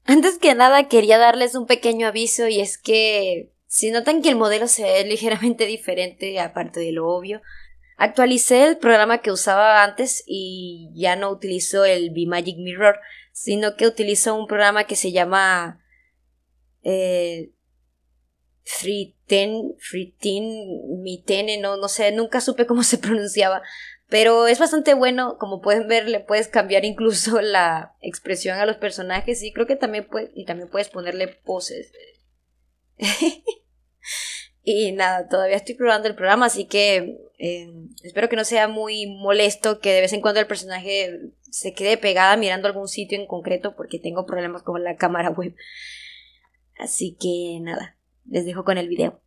Antes que nada quería darles un pequeño aviso, y es que si notan que el modelo se ve ligeramente diferente, aparte de lo obvio, actualicé el programa que usaba antes y ya no utilizo el Magic Mirror, sino que utilizo un programa que se llama Mitene, no sé, nunca supe cómo se pronunciaba, pero es bastante bueno. Como pueden ver, le puedes cambiar incluso la expresión a los personajes, y creo que también puedes ponerle poses. Y nada, todavía estoy probando el programa, así que espero que no sea muy molesto que de vez en cuando el personaje se quede pegada mirando algún sitio en concreto, porque tengo problemas con la cámara web. Así que nada, les dejo con el video.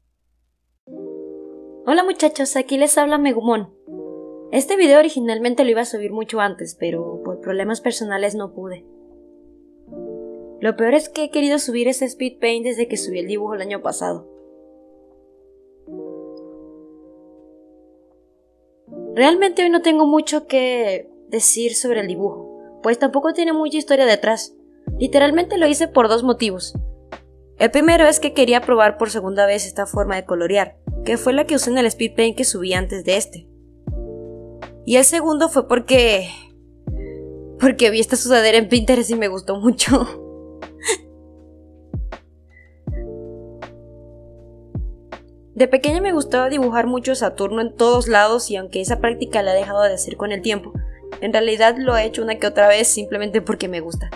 Hola muchachos, aquí les habla Megumon. Este video originalmente lo iba a subir mucho antes, pero por problemas personales no pude. Lo peor es que he querido subir ese speed paint desde que subí el dibujo el año pasado. Realmente hoy no tengo mucho que decir sobre el dibujo, pues tampoco tiene mucha historia detrás. Literalmente lo hice por dos motivos. El primero es que quería probar por segunda vez esta forma de colorear, que fue la que usé en el speed paint que subí antes de este. Y el segundo fue porque vi esta sudadera en Pinterest y me gustó mucho. De pequeña me gustaba dibujar mucho Saturno en todos lados, y aunque esa práctica la he dejado de hacer con el tiempo, en realidad lo he hecho una que otra vez simplemente porque me gusta.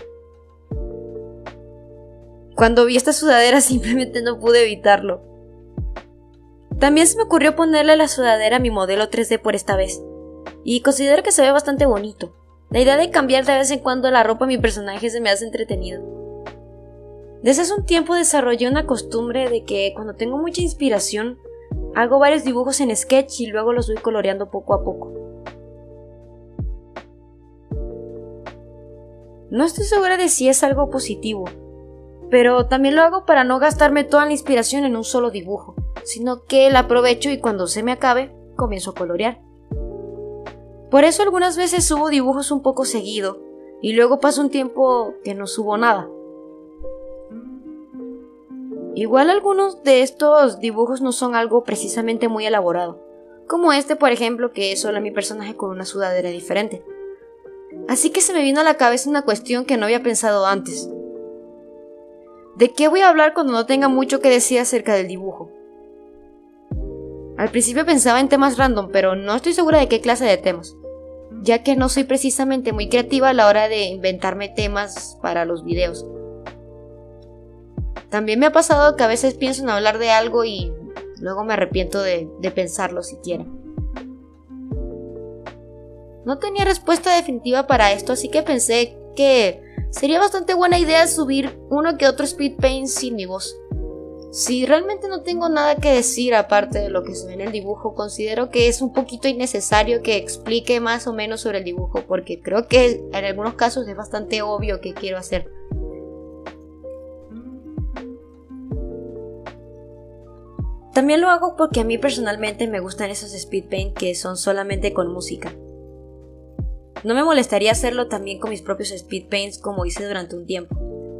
Cuando vi esta sudadera simplemente no pude evitarlo. También se me ocurrió ponerle la sudadera a mi modelo 3D por esta vez, y considero que se ve bastante bonito. La idea de cambiar de vez en cuando la ropa a mi personaje se me hace entretenido. Desde hace un tiempo desarrollé una costumbre de que cuando tengo mucha inspiración, hago varios dibujos en sketch y luego los voy coloreando poco a poco. No estoy segura de si es algo positivo, pero también lo hago para no gastarme toda la inspiración en un solo dibujo, sino que la aprovecho y cuando se me acabe, comienzo a colorear. Por eso algunas veces subo dibujos un poco seguido, y luego paso un tiempo que no subo nada. Igual algunos de estos dibujos no son algo precisamente muy elaborado, como este por ejemplo, que es solo mi personaje con una sudadera diferente. Así que se me vino a la cabeza una cuestión que no había pensado antes. ¿De qué voy a hablar cuando no tenga mucho que decir acerca del dibujo? Al principio pensaba en temas random, pero no estoy segura de qué clase de temas, ya que no soy precisamente muy creativa a la hora de inventarme temas para los videos. También me ha pasado que a veces pienso en hablar de algo y luego me arrepiento de pensarlo siquiera. No tenía respuesta definitiva para esto, así que pensé que sería bastante buena idea subir uno que otro speed paint sin mi voz. Si realmente no tengo nada que decir aparte de lo que se ve en el dibujo, considero que es un poquito innecesario que explique más o menos sobre el dibujo, porque creo que en algunos casos es bastante obvio qué quiero hacer. También lo hago porque a mí personalmente me gustan esos speed paint que son solamente con música. No me molestaría hacerlo también con mis propios speed paints como hice durante un tiempo.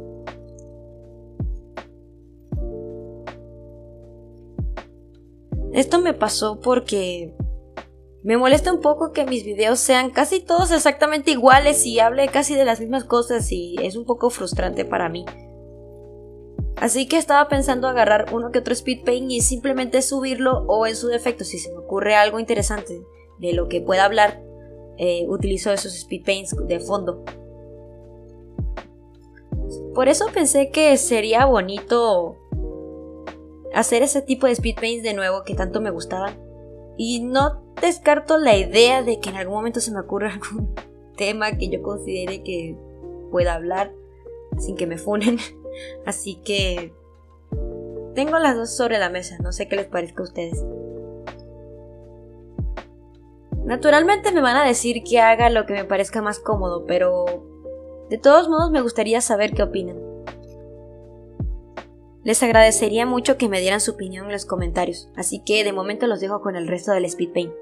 Esto me pasó porque me molesta un poco que mis videos sean casi todos exactamente iguales y hable casi de las mismas cosas, y es un poco frustrante para mí. Así que estaba pensando agarrar uno que otro speed paint y simplemente subirlo, o en su defecto, si se me ocurre algo interesante de lo que pueda hablar, utilizo esos speed paints de fondo. Por eso pensé que sería bonito hacer ese tipo de speed paints de nuevo que tanto me gustaban. Y no descarto la idea de que en algún momento se me ocurra algún tema que yo considere que pueda hablar sin que me funen. Así que tengo las dos sobre la mesa, no sé qué les parezca a ustedes. Naturalmente me van a decir que haga lo que me parezca más cómodo, pero de todos modos me gustaría saber qué opinan. Les agradecería mucho que me dieran su opinión en los comentarios, así que de momento los dejo con el resto del speed paint.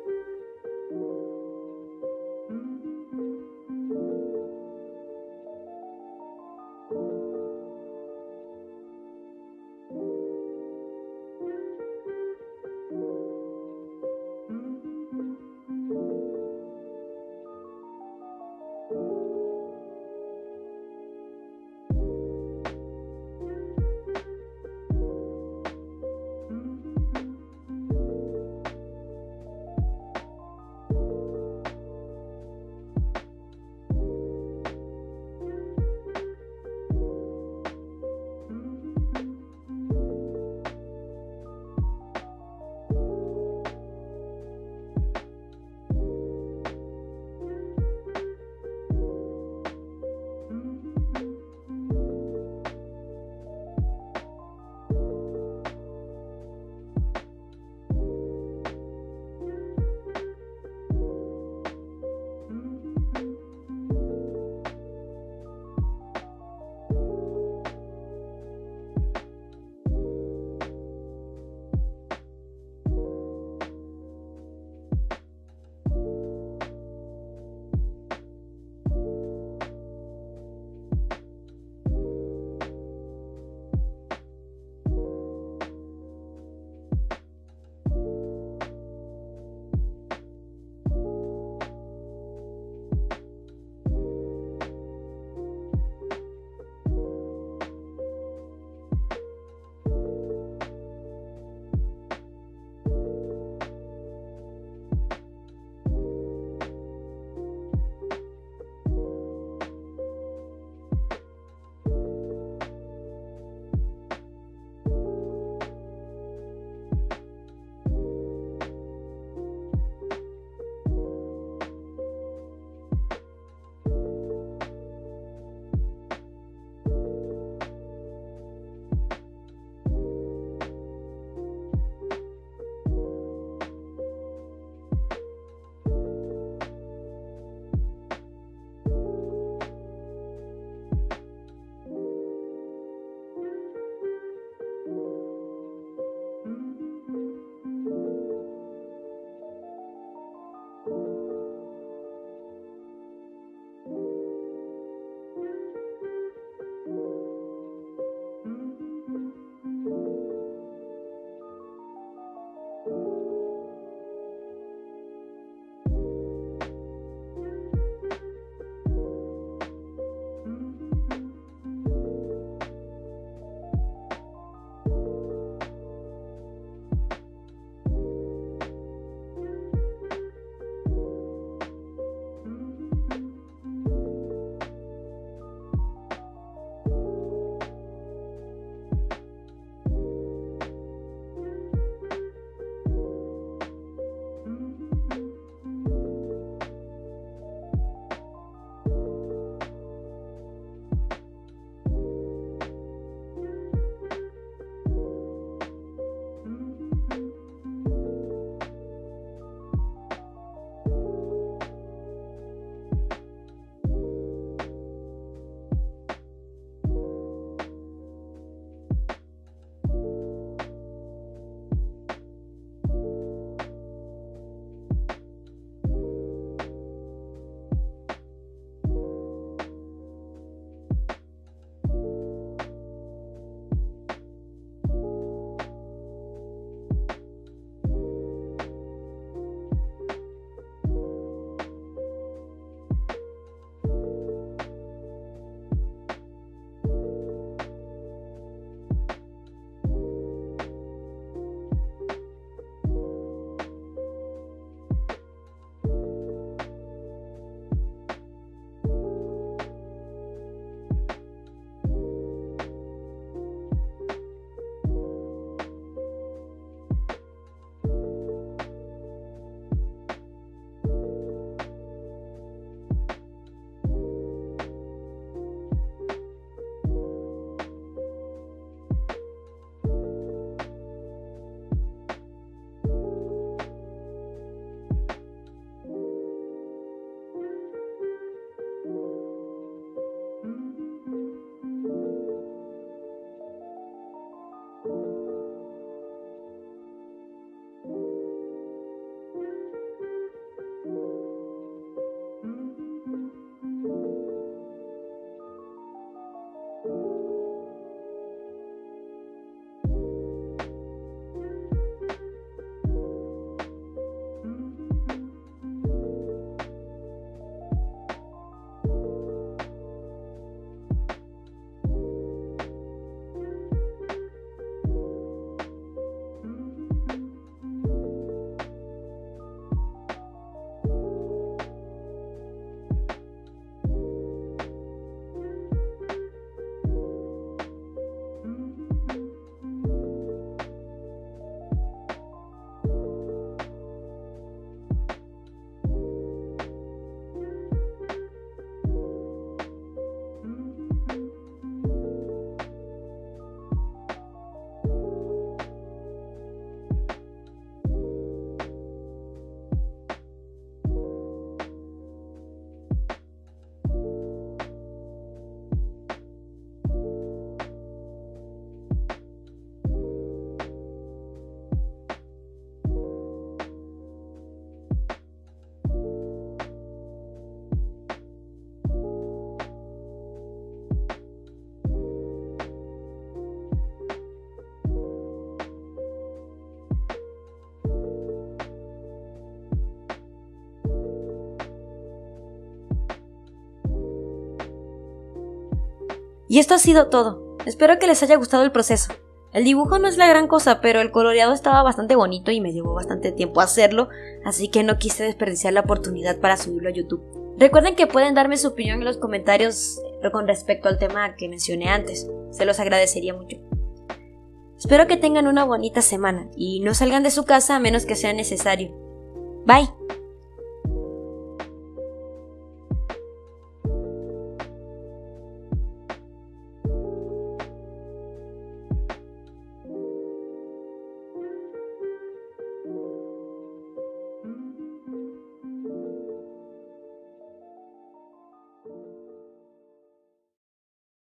Y esto ha sido todo. Espero que les haya gustado el proceso. El dibujo no es la gran cosa, pero el coloreado estaba bastante bonito y me llevó bastante tiempo hacerlo, así que no quise desperdiciar la oportunidad para subirlo a YouTube. Recuerden que pueden darme su opinión en los comentarios con respecto al tema que mencioné antes. Se los agradecería mucho. Espero que tengan una bonita semana y no salgan de su casa a menos que sea necesario. Bye.